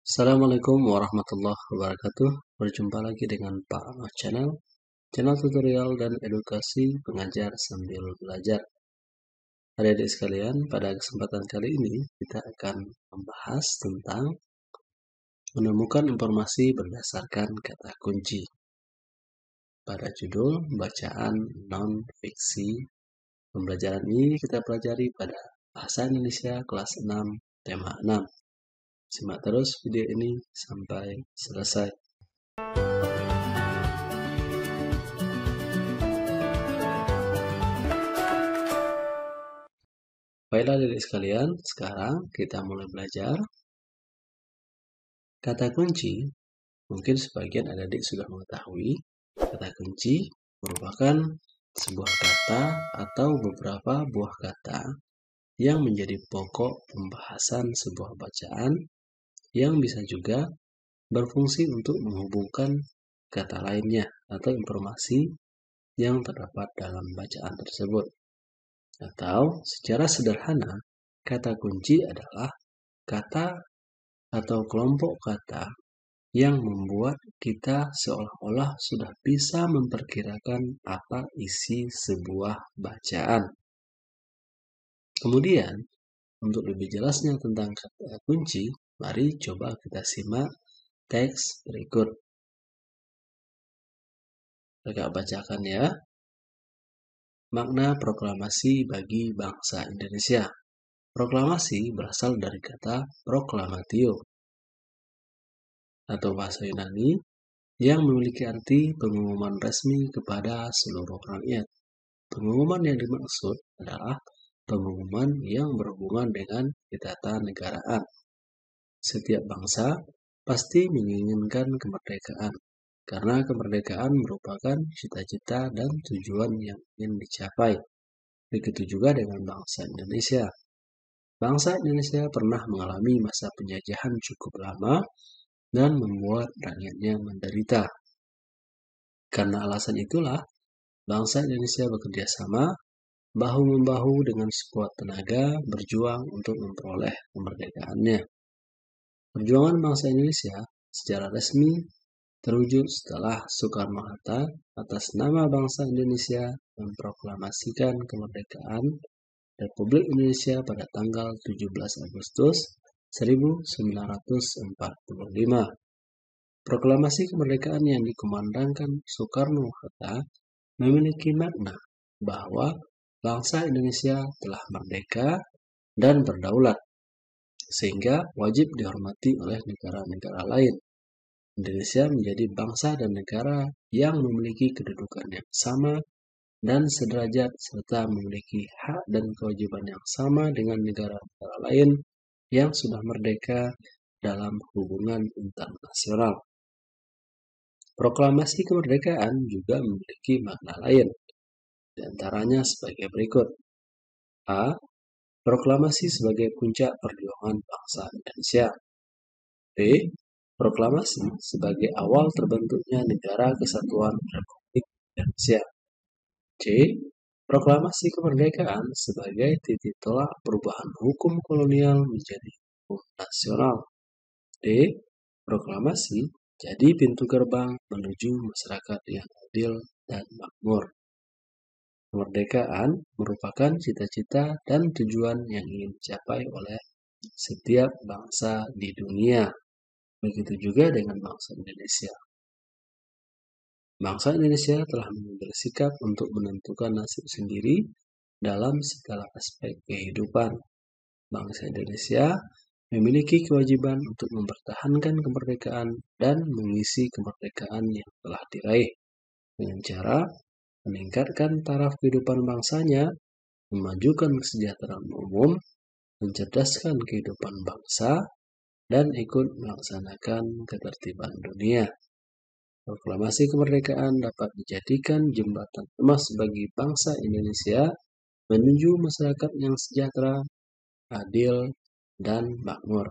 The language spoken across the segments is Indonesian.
Assalamualaikum warahmatullahi wabarakatuh. Berjumpa lagi dengan Pak Ahmad channel tutorial dan edukasi pengajar sambil belajar. Adik-adik sekalian, pada kesempatan kali ini kita akan membahas tentang menemukan informasi berdasarkan kata kunci. Pada judul bacaan non-fiksi, pembelajaran ini kita pelajari pada Bahasa Indonesia kelas 6, tema 6. Simak terus video ini sampai selesai. Baiklah adik sekalian, sekarang kita mulai belajar. Kata kunci, mungkin sebagian adik-adik sudah mengetahui, kata kunci merupakan sebuah kata atau beberapa buah kata yang menjadi pokok pembahasan sebuah bacaan yang bisa juga berfungsi untuk menghubungkan kata lainnya atau informasi yang terdapat dalam bacaan tersebut. Atau secara sederhana, kata kunci adalah kata atau kelompok kata yang membuat kita seolah-olah sudah bisa memperkirakan apa isi sebuah bacaan. Kemudian, untuk lebih jelasnya tentang kata kunci, mari coba kita simak teks berikut. Kakak bacakan ya. Makna proklamasi bagi bangsa Indonesia. Proklamasi berasal dari kata proklamatio atau bahasa Yunani yang memiliki arti pengumuman resmi kepada seluruh rakyat. Pengumuman yang dimaksud adalah pengumuman yang berhubungan dengan ketatanegaraan. Setiap bangsa pasti menginginkan kemerdekaan, karena kemerdekaan merupakan cita-cita dan tujuan yang ingin dicapai. Begitu juga dengan bangsa Indonesia. Bangsa Indonesia pernah mengalami masa penjajahan cukup lama dan membuat rakyatnya menderita. Karena alasan itulah, bangsa Indonesia bekerja sama, bahu-membahu dengan sekuat tenaga berjuang untuk memperoleh kemerdekaannya. Perjuangan bangsa Indonesia secara resmi terwujud setelah Soekarno-Hatta atas nama bangsa Indonesia memproklamasikan kemerdekaan Republik Indonesia pada tanggal 17 Agustus 1945. Proklamasi kemerdekaan yang dikumandangkan Soekarno-Hatta memiliki makna bahwa bangsa Indonesia telah merdeka dan berdaulat, sehingga wajib dihormati oleh negara-negara lain. Indonesia menjadi bangsa dan negara yang memiliki kedudukan yang sama dan sederajat serta memiliki hak dan kewajiban yang sama dengan negara-negara lain yang sudah merdeka dalam hubungan internasional. Proklamasi kemerdekaan juga memiliki makna lain, di antaranya sebagai berikut. A. Proklamasi sebagai puncak perjuangan bangsa Indonesia. B. Proklamasi sebagai awal terbentuknya Negara Kesatuan Republik Indonesia. C. Proklamasi kemerdekaan sebagai titik tolak perubahan hukum kolonial menjadi hukum nasional. D. Proklamasi jadi pintu gerbang menuju masyarakat yang adil dan makmur. Kemerdekaan merupakan cita-cita dan tujuan yang ingin dicapai oleh setiap bangsa di dunia. Begitu juga dengan bangsa Indonesia. Bangsa Indonesia telah mengambil sikap untuk menentukan nasib sendiri dalam segala aspek kehidupan. Bangsa Indonesia memiliki kewajiban untuk mempertahankan kemerdekaan dan mengisi kemerdekaan yang telah diraih dengan cara meningkatkan taraf kehidupan bangsanya, memajukan kesejahteraan umum, mencerdaskan kehidupan bangsa, dan ikut melaksanakan ketertiban dunia. Proklamasi kemerdekaan dapat dijadikan jembatan emas bagi bangsa Indonesia menuju masyarakat yang sejahtera, adil, dan makmur.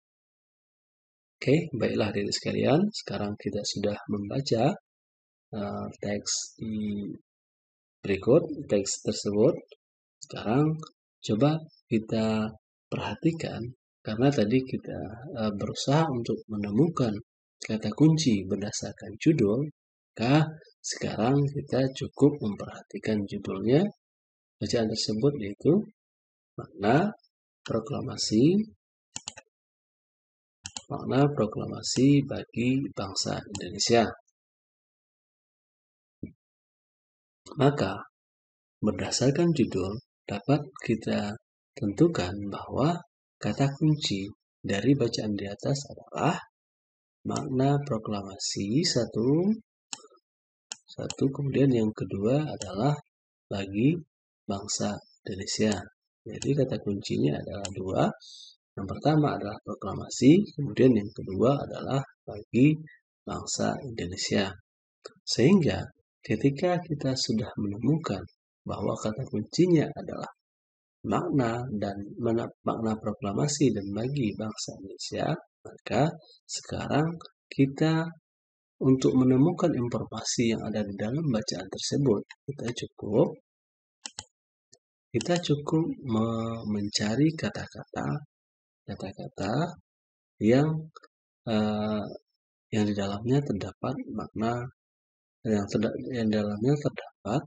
Oke, baiklah adik sekalian, sekarang kita sudah membaca teks berikut, teks tersebut. Sekarang coba kita perhatikan Karena tadi kita berusaha untuk menemukan kata kunci berdasarkan judul, maka sekarang kita cukup memperhatikan judulnya. Bacaan tersebut yaitu makna proklamasi bagi bangsa Indonesia. Maka berdasarkan judul dapat kita tentukan bahwa kata kunci dari bacaan di atas adalah makna proklamasi satu, kemudian yang kedua adalah bagi bangsa Indonesia. Jadi kata kuncinya adalah dua. Yang pertama adalah proklamasi, kemudian yang kedua adalah bagi bangsa Indonesia. Sehingga ketika kita sudah menemukan bahwa kata kuncinya adalah makna proklamasi dan bagi bangsa Indonesia, maka sekarang kita untuk menemukan informasi yang ada di dalam bacaan tersebut, kita cukup mencari kata-kata yang di dalamnya terdapat makna, yang dalamnya terdapat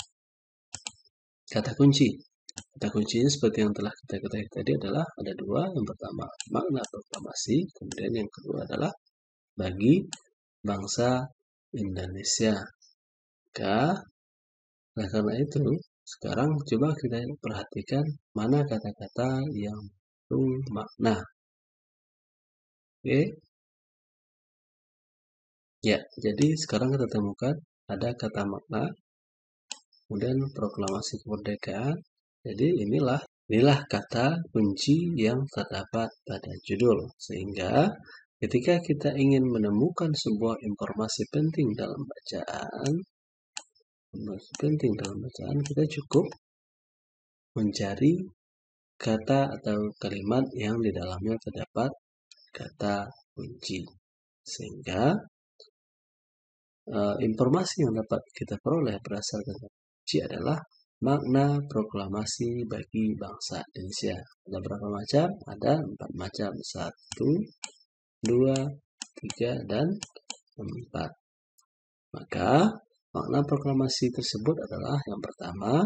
kata kunci. Kata kuncinya seperti yang telah kita ketahui tadi adalah ada dua. Yang pertama makna proklamasi, kemudian yang kedua adalah bagi bangsa Indonesia. Nah karena itu sekarang coba kita perhatikan mana kata-kata yang makna. Oke. Ya, jadi sekarang kita temukan ada kata makna, kemudian proklamasi kemerdekaan. Jadi inilah kata kunci yang terdapat pada judul. Sehingga ketika kita ingin menemukan sebuah informasi penting dalam bacaan, kita cukup mencari kata atau kalimat yang di dalamnya terdapat kata kunci. Sehingga informasi yang dapat kita peroleh berdasarkan kata kunci adalah makna proklamasi bagi bangsa Indonesia. Ada berapa macam? Ada 4 macam. 1, 2, 3, dan 4. Maka makna proklamasi tersebut adalah yang pertama,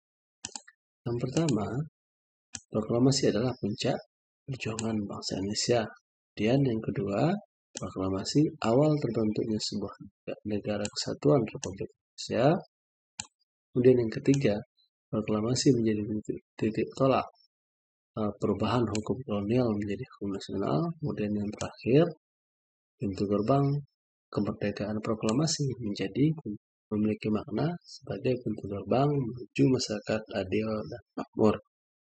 proklamasi adalah puncak perjuangan bangsa Indonesia. Dan yang kedua, proklamasi awal terbentuknya sebuah negara kesatuan Republik Indonesia. Kemudian yang ketiga, proklamasi menjadi titik tolak perubahan hukum kolonial menjadi hukum nasional. Kemudian yang terakhir, pintu gerbang kemerdekaan proklamasi memiliki makna sebagai pintu gerbang menuju masyarakat adil dan makmur.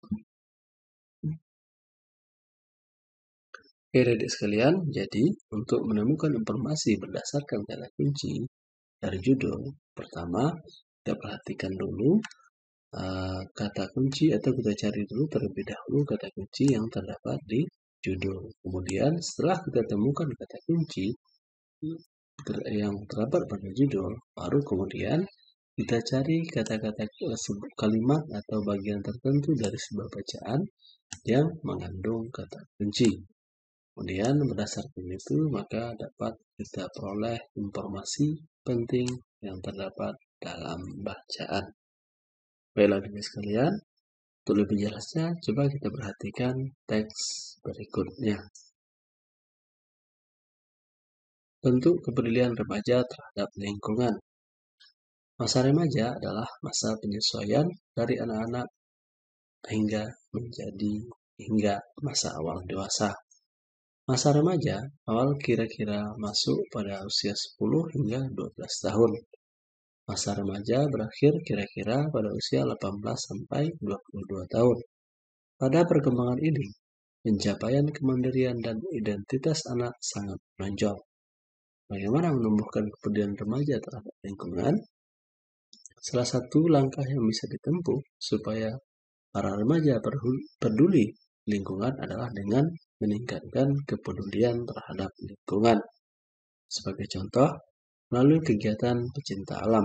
Oke, adik sekalian, jadi untuk menemukan informasi berdasarkan kata kunci dari judul, pertama kita perhatikan dulu kata kunci, atau kita cari dulu terlebih dahulu kata kunci yang terdapat di judul. Kemudian setelah kita temukan kata kunci yang terdapat pada judul, baru kemudian kita cari kata-kata kalimat atau bagian tertentu dari sebuah bacaan yang mengandung kata kunci. Kemudian berdasarkan itu maka dapat kita peroleh informasi penting yang terdapat dalam bacaan. Baiklah adik sekalian, untuk lebih jelasnya coba kita perhatikan teks berikutnya. Bentuk kepedulian remaja terhadap lingkungan. Masa remaja adalah masa penyesuaian dari anak-anak hingga masa awal dewasa. Masa remaja awal kira-kira masuk pada usia 10 hingga 12 tahun. Masa remaja berakhir kira-kira pada usia 18 sampai 22 tahun. Pada perkembangan ini, pencapaian kemandirian dan identitas anak sangat menonjol. Bagaimana menumbuhkan kepedulian remaja terhadap lingkungan? Salah satu langkah yang bisa ditempuh supaya para remaja peduli lingkungan adalah dengan meningkatkan kepedulian terhadap lingkungan. Sebagai contoh, melalui kegiatan pecinta alam.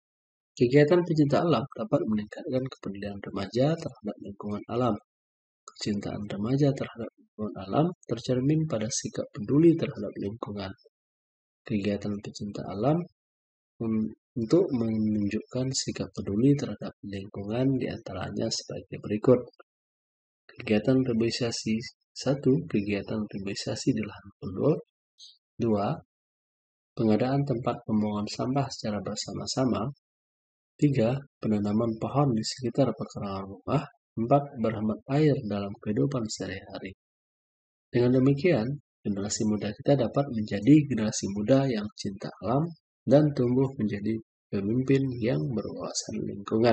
Kegiatan pecinta alam dapat meningkatkan kepedulian remaja terhadap lingkungan alam. kecintaan remaja terhadap lingkungan alam tercermin pada sikap peduli terhadap lingkungan. Kegiatan pecinta alam untuk menunjukkan sikap peduli terhadap lingkungan diantaranya sebagai berikut. Kegiatan reboisasi. 1. Kegiatan reboisasi di lahan gundul. 2. Pengadaan tempat pembuangan sampah secara bersama-sama. 3. Penanaman pohon di sekitar pekarangan rumah. 4. Berhemat air dalam kehidupan sehari-hari. Dengan demikian, generasi muda kita dapat menjadi generasi muda yang cinta alam dan tumbuh menjadi pemimpin yang berwawasan lingkungan.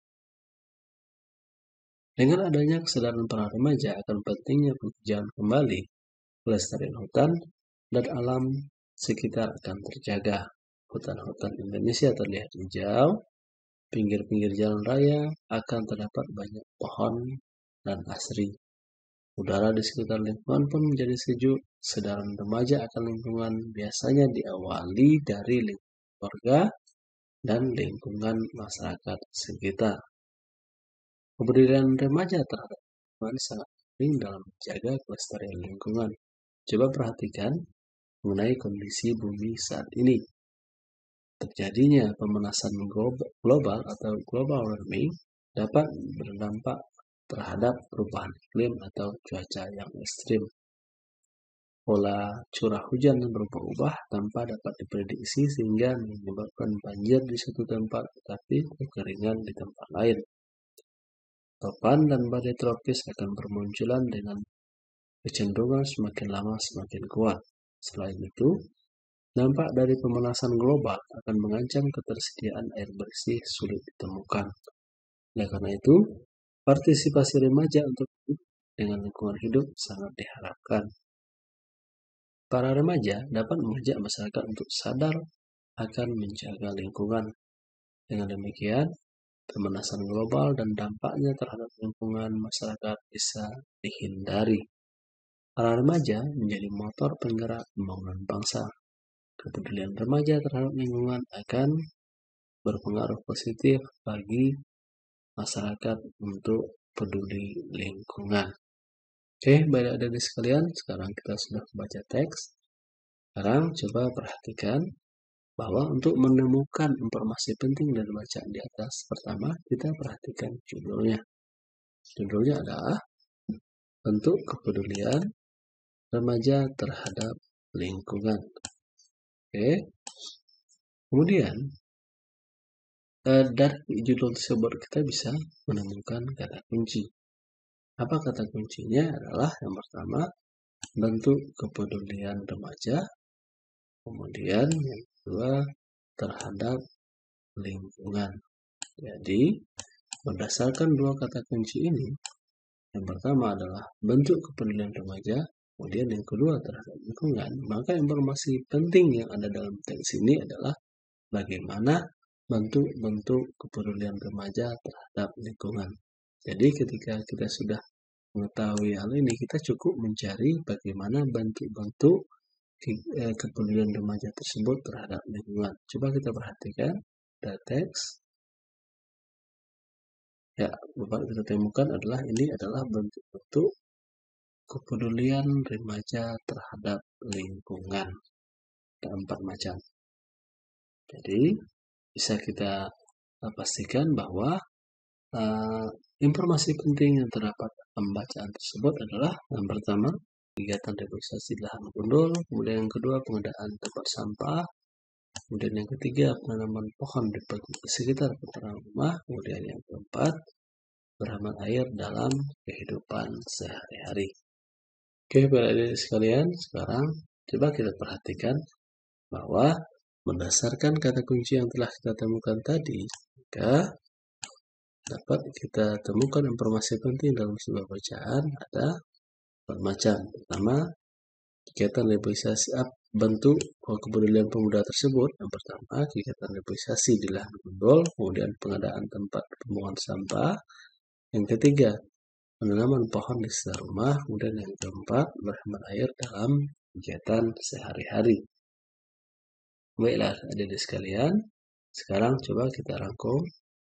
Dengan adanya kesadaran para remaja akan pentingnya pekerjaan kembali, pelestarian hutan dan alam sekitar akan terjaga. Hutan-hutan Indonesia terlihat hijau, pinggir-pinggir jalan raya akan terdapat banyak pohon dan asri. Udara di sekitar lingkungan pun menjadi sejuk. Kesadaran remaja akan lingkungan biasanya diawali dari lingkungan keluarga dan lingkungan masyarakat sekitar. Kepedulian remaja terhadap lingkungan sangat penting dalam menjaga kelestarian lingkungan. Coba perhatikan mengenai kondisi bumi saat ini. Terjadinya pemanasan global atau global warming dapat berdampak terhadap perubahan iklim atau cuaca yang ekstrim. Pola curah hujan berubah-ubah tanpa dapat diprediksi sehingga menyebabkan banjir di suatu tempat tetapi kekeringan di tempat lain. Topan dan badai tropis akan bermunculan dengan kecenderungan semakin lama semakin kuat. Selain itu, dampak dari pemanasan global akan mengancam ketersediaan air bersih sulit ditemukan. Oleh karena itu, partisipasi remaja untuk dengan lingkungan hidup sangat diharapkan. Para remaja dapat mengajak masyarakat untuk sadar akan menjaga lingkungan. Dengan demikian, pemanasan global dan dampaknya terhadap lingkungan masyarakat bisa dihindari. Para remaja menjadi motor penggerak pembangunan bangsa. Kepedulian remaja terhadap lingkungan akan berpengaruh positif bagi masyarakat untuk peduli lingkungan. Oke, baik adik-adik sekalian, sekarang kita sudah membaca teks. Sekarang coba perhatikan bahwa untuk menemukan informasi penting dari bacaan di atas, pertama kita perhatikan judulnya. Judulnya adalah bentuk kepedulian remaja terhadap lingkungan. Oke. Kemudian dari judul tersebut kita bisa menemukan kata kunci. Apa kata kuncinya? Adalah yang pertama bentuk kepedulian remaja, kemudian yang kedua terhadap lingkungan. Jadi berdasarkan dua kata kunci ini, yang pertama adalah bentuk kepedulian remaja, kemudian yang kedua terhadap lingkungan, maka informasi penting yang ada dalam teks ini adalah bagaimana bentuk-bentuk kepedulian remaja terhadap lingkungan. Jadi ketika kita sudah mengetahui hal ini, kita cukup mencari bagaimana bentuk-bentuk kepedulian remaja tersebut terhadap lingkungan. Coba kita perhatikan dari teks. Ya, Bapak kita temukan adalah ini adalah bentuk-bentuk kepedulian remaja terhadap lingkungan. Ada 4 macam. Jadi bisa kita pastikan bahwa informasi penting yang terdapat dalam bacaan tersebut adalah yang pertama kegiatan reboisasi lahan gundul, kemudian yang kedua pengadaan tempat sampah, kemudian yang ketiga penanaman pohon di sekitar pekarangan rumah, kemudian yang keempat berhemat air dalam kehidupan sehari-hari. Oke, para adik sekalian, sekarang coba kita perhatikan bahwa berdasarkan kata kunci yang telah kita temukan tadi, maka dapat kita temukan informasi penting dalam sebuah bacaan ada bermacam. Pertama, kegiatan reboisasi bentuk kepedulian pemuda tersebut. Yang pertama, kegiatan reboisasi di lahan gundul, kemudian pengadaan tempat pembuangan sampah. Yang ketiga, penanaman pohon di sekitar rumah, kemudian yang keempat, berhemat air dalam kegiatan sehari-hari. Baiklah, adik-adik sekalian, sekarang coba kita rangkum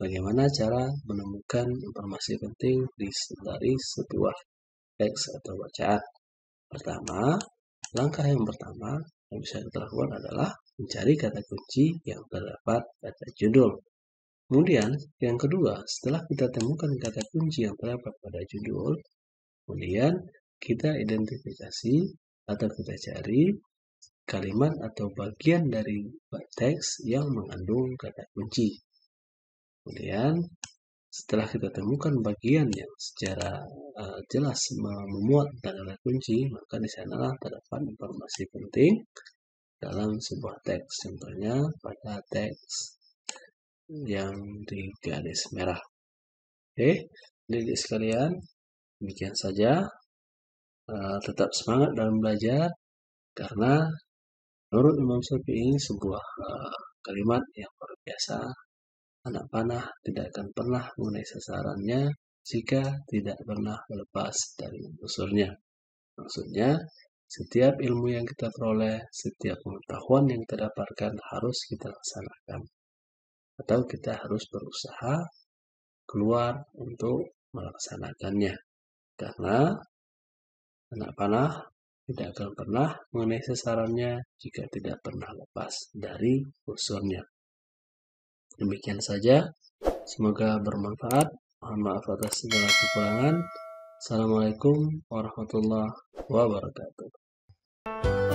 bagaimana cara menemukan informasi penting dari sebuah teks atau bacaan. Pertama, langkah yang pertama yang bisa kita lakukan adalah mencari kata kunci yang terdapat pada judul. Kemudian, yang kedua, setelah kita temukan kata kunci yang terdapat pada judul, kemudian kita identifikasi atau kita cari kalimat atau bagian dari teks yang mengandung kata kunci. Kemudian, setelah kita temukan bagian yang secara jelas memuat kata kunci, maka di sanalah terdapat informasi penting dalam sebuah teks. Contohnya pada teks yang di garis merah. Oke, adik-adik sekalian, demikian saja. Tetap semangat dalam belajar, karena menurut Imam Syafi'i ini sebuah kalimat yang luar biasa. Anak panah tidak akan pernah mengenai sasarannya jika tidak pernah lepas dari unsurnya. Maksudnya, setiap ilmu yang kita peroleh, setiap pengetahuan yang kita dapatkan harus kita laksanakan. Atau kita harus berusaha keluar untuk melaksanakannya. Karena anak panah tidak akan pernah mengenai sasarannya jika tidak pernah lepas dari unsurnya. Demikian saja. Semoga bermanfaat. Mohon maaf atas segala kekurangan. Assalamualaikum warahmatullahi wabarakatuh.